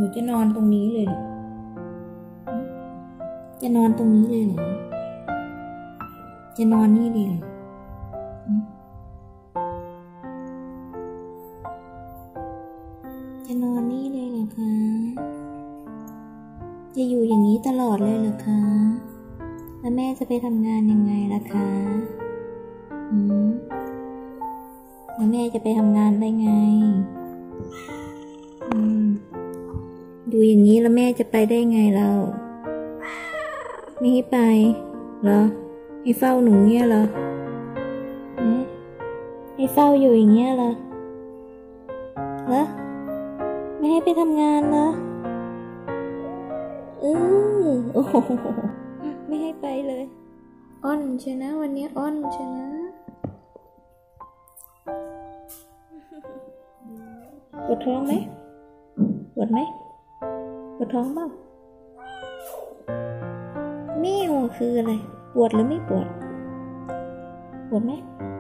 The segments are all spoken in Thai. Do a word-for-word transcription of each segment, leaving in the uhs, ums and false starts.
จะนอนตรงนี้เลยเหรอจะนอนตรงนี้เลยเหรอจะนอนนี่ดีเหรอจะนอนนี่เลยเหรอคะจะอยู่อย่างนี้ตลอดเลยเหรอคะแล้วแม่จะไปทำงานยังไงล่ะคะอืมแล้วแม่จะไปทำงานได้ไงอืมอยู่อย่างนี้แล้วแม่จะไปได้ไงเราไม่ให้ไปเหรอให้เฝ้าหนูเงี้ยเหรอให้เฝ้าอยู่อย่างเงี้ยเหรอเหรอไม่ให้ไปทำงานเหรอเออโอ้โหไม่ให้ไปเลยอ้อนใช่นะวันนี้อ้อนใช่นะปวดท้องไหมปวดไหมปวดท้องเปล่าแมวคืออะไรปวดหรือไม่ปวดปวดไหม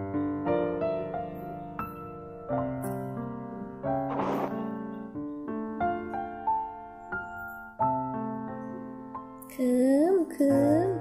คืมคืม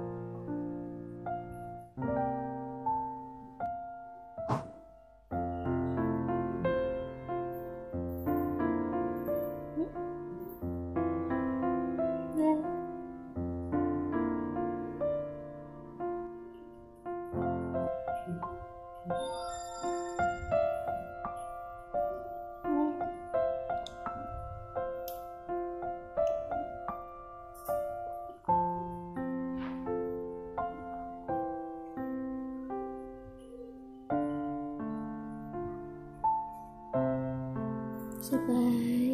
สบาย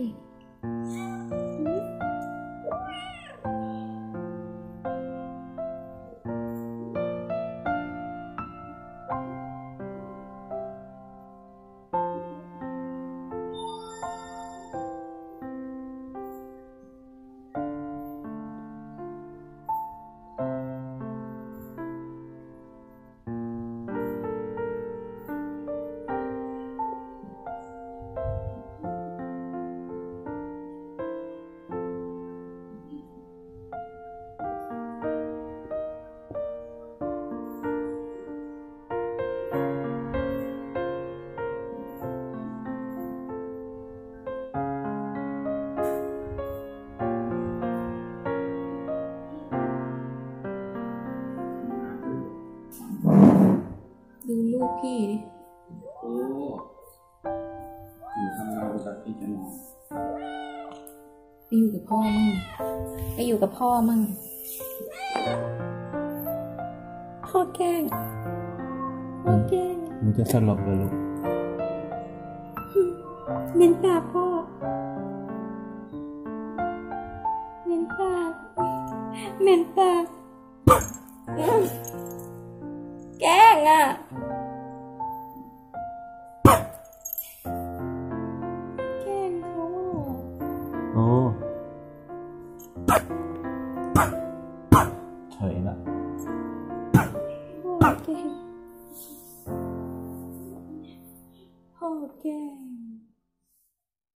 ดูลูกพี่ดิโอ้อยู่ทำงานบริษัทพี่จะนอนไปอยู่กับพ่อมั่งไปอยู่กับพ่อมั่งพ่อแกล้งพ่อแกล้งมันจะสลบเลยลูกเหม็นปากพ่อเหม็นปากเหม็นปากแกล้งอ่ะแกล้งเขาโอ้เฉยละพ่อแกล้งพ่อแกล้ง